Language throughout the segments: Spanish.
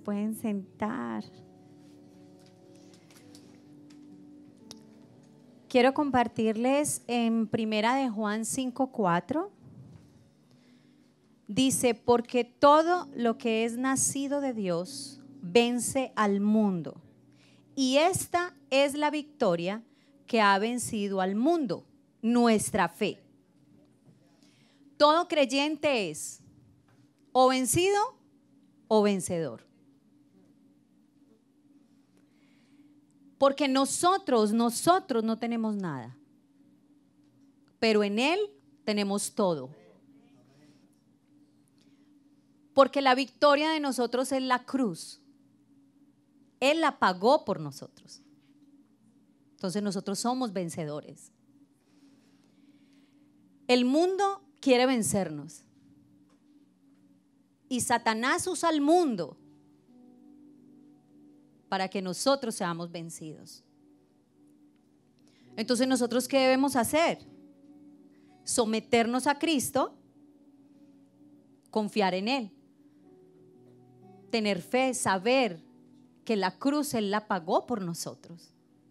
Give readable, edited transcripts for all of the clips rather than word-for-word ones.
pueden sentar. Quiero compartirles en Primera de Juan 5:4. Dice, porque todo lo que es nacido de Dios vence al mundo. Y esta es la victoria que ha vencido al mundo, nuestra fe. Todo creyente es o vencido o vencedor. Porque nosotros no tenemos nada, pero en Él tenemos todo. Porque la victoria de nosotros es la cruz. Él la pagó por nosotros. Entonces nosotros somos vencedores. El mundo quiere vencernos. Y Satanás usa al mundo para que nosotros seamos vencidos. Entonces nosotros, ¿qué debemos hacer? Someternos a Cristo, confiar en Él, tener fe, saber que la cruz Él la pagó por nosotros.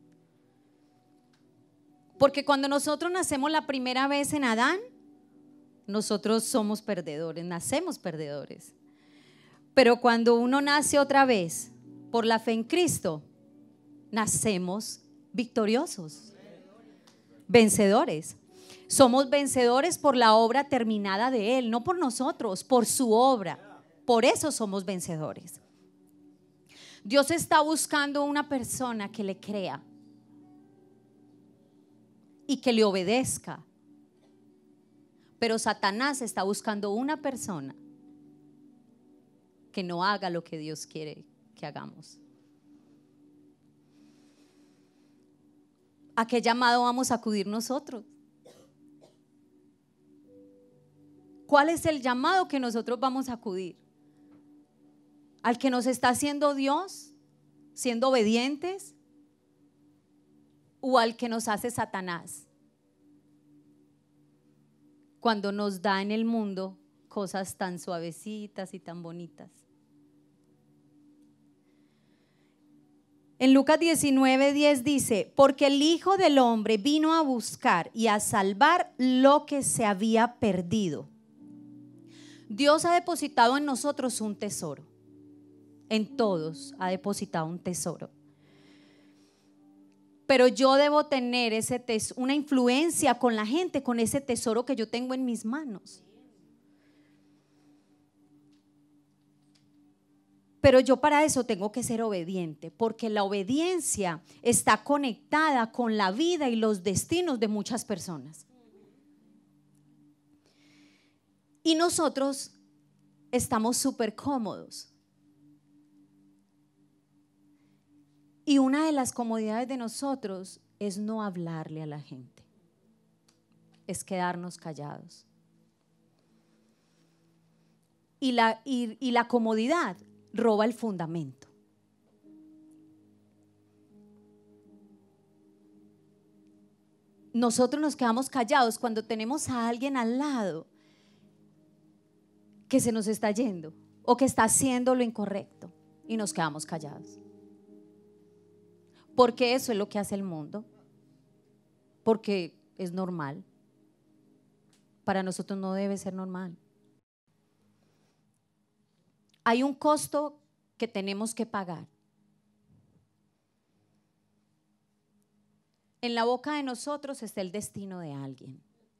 Porque cuando nosotros nacemos la primera vez en Adán, nosotros somos perdedores, nacemos perdedores. Pero cuando uno nace otra vez por la fe en Cristo, nacemos victoriosos, vencedores. Somos vencedores por la obra terminada de Él, no por nosotros, por su obra. Por eso somos vencedores. Dios está buscando una persona que le crea y que le obedezca. Pero Satanás está buscando una persona que no haga lo que Dios quiere que hagamos. ¿A qué llamado vamos a acudir nosotros? ¿Cuál es el llamado que nosotros vamos a acudir? ¿Al que nos está haciendo Dios, siendo obedientes? ¿O al que nos hace Satanás, cuando nos da en el mundo cosas tan suavecitas y tan bonitas? En Lucas 19:10 dice, porque el Hijo del Hombre vino a buscar y a salvar lo que se había perdido. Dios ha depositado en nosotros un tesoro. En todos ha depositado un tesoro. Pero yo debo tener una influencia con la gente, con ese tesoro que yo tengo en mis manos. Pero yo para eso tengo que ser obediente, porque la obediencia está conectada con la vida y los destinos de muchas personas. Y nosotros estamos súper cómodos. Y una de las comodidades de nosotros es no hablarle a la gente, es quedarnos callados. Y la comodidad roba el fundamento. Nosotros nos quedamos callados cuando tenemos a alguien al lado que se nos está yendo o que está haciendo lo incorrecto y nos quedamos callados. Porque eso es lo que hace el mundo. Porque es normal. Para nosotros no debe ser normal. Hay un costo que tenemos que pagar. En la boca de nosotros está el destino de alguien.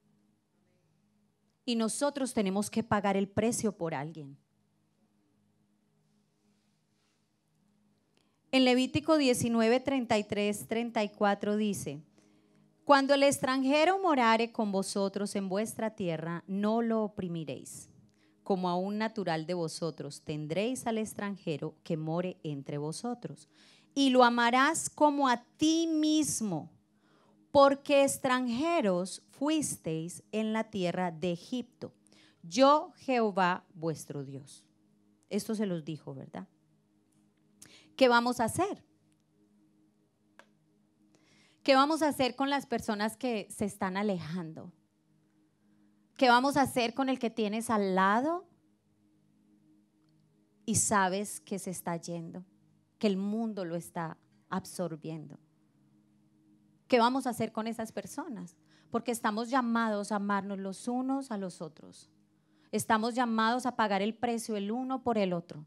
Y nosotros tenemos que pagar el precio por alguien. En Levítico 19:33-34 dice, cuando el extranjero morare con vosotros en vuestra tierra, no lo oprimiréis. Como a un natural de vosotros, tendréis al extranjero que more entre vosotros. Y lo amarás como a ti mismo, porque extranjeros fuisteis en la tierra de Egipto. Yo, Jehová, vuestro Dios. Esto se los dijo, ¿verdad? ¿Qué vamos a hacer? ¿Qué vamos a hacer con las personas que se están alejando? ¿Qué vamos a hacer con el que tienes al lado y sabes que se está yendo, que el mundo lo está absorbiendo. ¿Qué vamos a hacer con esas personas? Porque estamos llamados a amarnos los unos a los otros. Estamos llamados a pagar el precio el uno por el otro.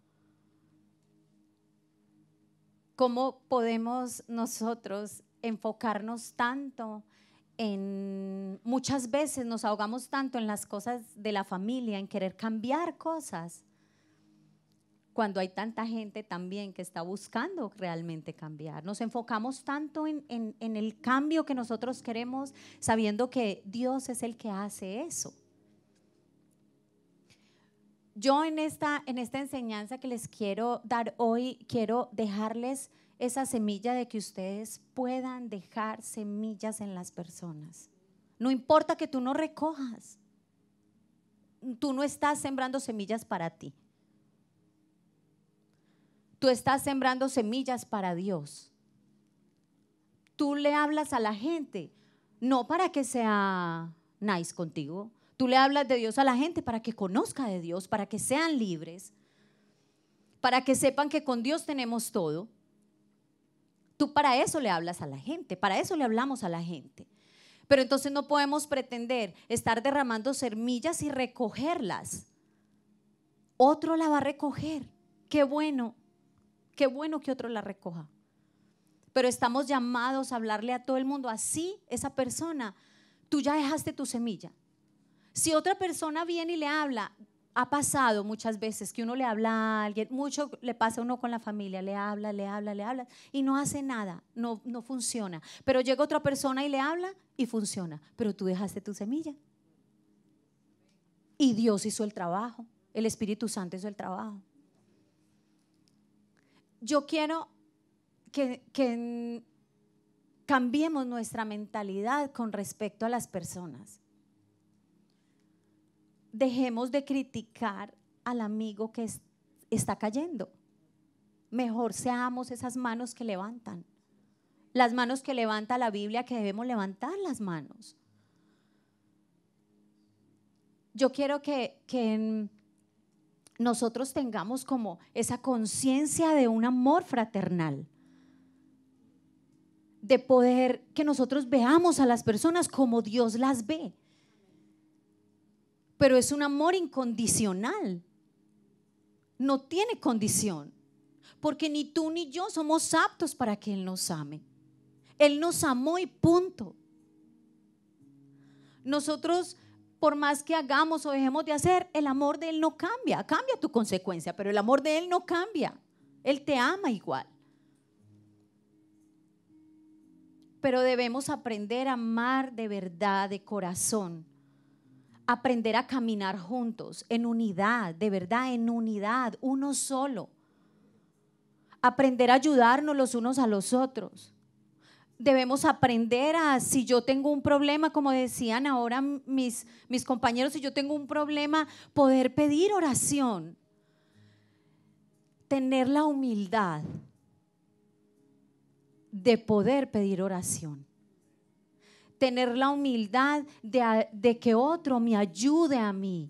¿Cómo podemos nosotros enfocarnos tanto en, muchas veces nos ahogamos tanto en las cosas de la familia, en querer cambiar cosas, cuando hay tanta gente también que está buscando realmente cambiar? Nos enfocamos tanto en el cambio que nosotros queremos, sabiendo que Dios es el que hace eso. Yo en esta enseñanza que les quiero dar hoy, quiero dejarles esa semilla de que ustedes puedan dejar semillas en las personas. No importa que tú no recojas, tú no estás sembrando semillas para ti. Tú estás sembrando semillas para Dios. Tú le hablas a la gente, no para que sea nice contigo. Tú le hablas de Dios a la gente para que conozca de Dios, para que sean libres, para que sepan que con Dios tenemos todo. Tú para eso le hablas a la gente, para eso le hablamos a la gente. Pero entonces no podemos pretender estar derramando semillas y recogerlas. Otro la va a recoger. Qué bueno que otro la recoja. Pero estamos llamados a hablarle a todo el mundo. Así esa persona, tú ya dejaste tu semilla. Si otra persona viene y le habla, ha pasado muchas veces que uno le habla a alguien, mucho le pasa a uno con la familia, le habla y no hace nada, no funciona. Pero llega otra persona y le habla y funciona. Pero tú dejaste tu semilla. Y Dios hizo el trabajo, el Espíritu Santo hizo el trabajo. Yo quiero que cambiemos nuestra mentalidad con respecto a las personas. Dejemos de criticar al amigo que está cayendo. Mejor seamos esas manos que levantan. Las manos que levanta la Biblia, que debemos levantar las manos. Yo quiero que nosotros tengamos como esa conciencia de un amor fraternal. De poder que nosotros veamos a las personas como Dios las ve. Pero es un amor incondicional. No tiene condición. Porque ni tú ni yo somos aptos para que Él nos ame. Él nos amó y punto. Nosotros, por más que hagamos o dejemos de hacer, el amor de Él no cambia. Cambia tu consecuencia, pero el amor de Él no cambia. Él te ama igual. Pero debemos aprender a amar de verdad, de corazón. Aprender a caminar juntos, en unidad, de verdad, en unidad, uno solo. Aprender a ayudarnos los unos a los otros. Debemos aprender a, si yo tengo un problema, como decían ahora mis compañeros, si yo tengo un problema, poder pedir oración. Tener la humildad de poder pedir oración. Tener la humildad de que otro me ayude a mí.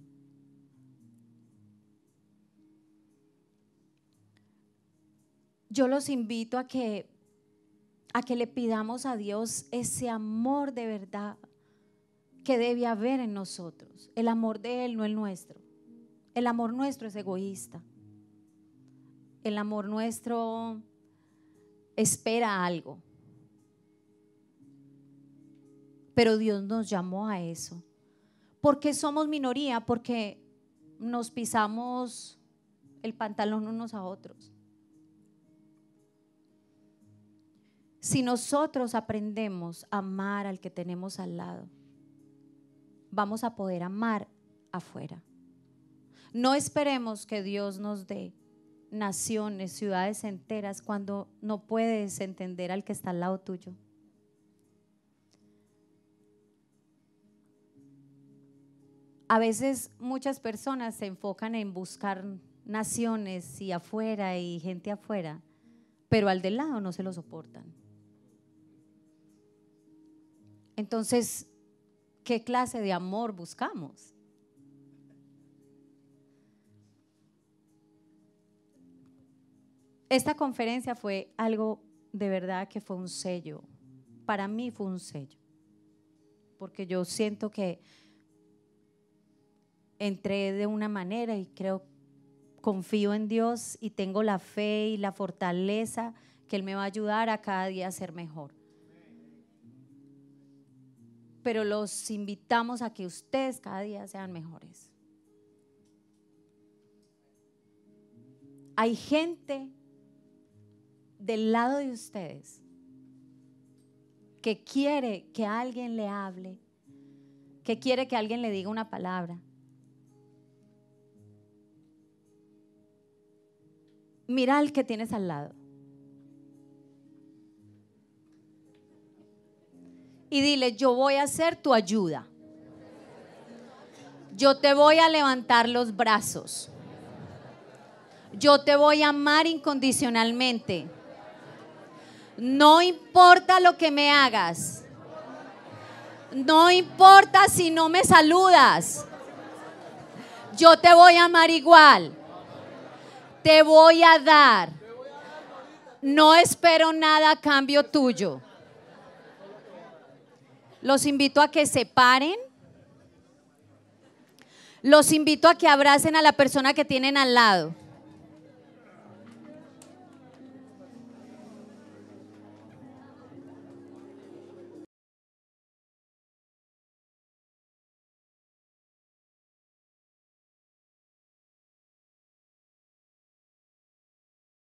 Yo los invito a que le pidamos a Dios ese amor de verdad que debe haber en nosotros. El amor de Él, no el nuestro. El amor nuestro es egoísta. El amor nuestro espera algo. Pero Dios nos llamó a eso. ¿Por qué somos minoría? Porque nos pisamos el pantalón unos a otros. Si nosotros aprendemos a amar al que tenemos al lado, vamos a poder amar afuera. No esperemos que Dios nos dé naciones, ciudades enteras cuando no puedes entender al que está al lado tuyo. A veces muchas personas se enfocan en buscar naciones y afuera y gente afuera, pero al del lado no se lo soportan. Entonces, ¿qué clase de amor buscamos? Esta conferencia fue algo de verdad que fue un sello. Para mí fue un sello. Porque yo siento que entré de una manera y confío en Dios y tengo la fe y la fortaleza que Él me va a ayudar a cada día a ser mejor. Pero los invitamos a que ustedes cada día sean mejores. Hay gente del lado de ustedes que quiere que alguien le hable, que quiere que alguien le diga una palabra. Mira al que tienes al lado y dile: yo voy a ser tu ayuda. Yo te voy a levantar los brazos. Yo te voy a amar incondicionalmente. No importa lo que me hagas. No importa si no me saludas. Yo te voy a amar igual. Te voy a dar. No espero nada a cambio tuyo. Los invito a que se paren. Los invito a que abracen a la persona que tienen al lado.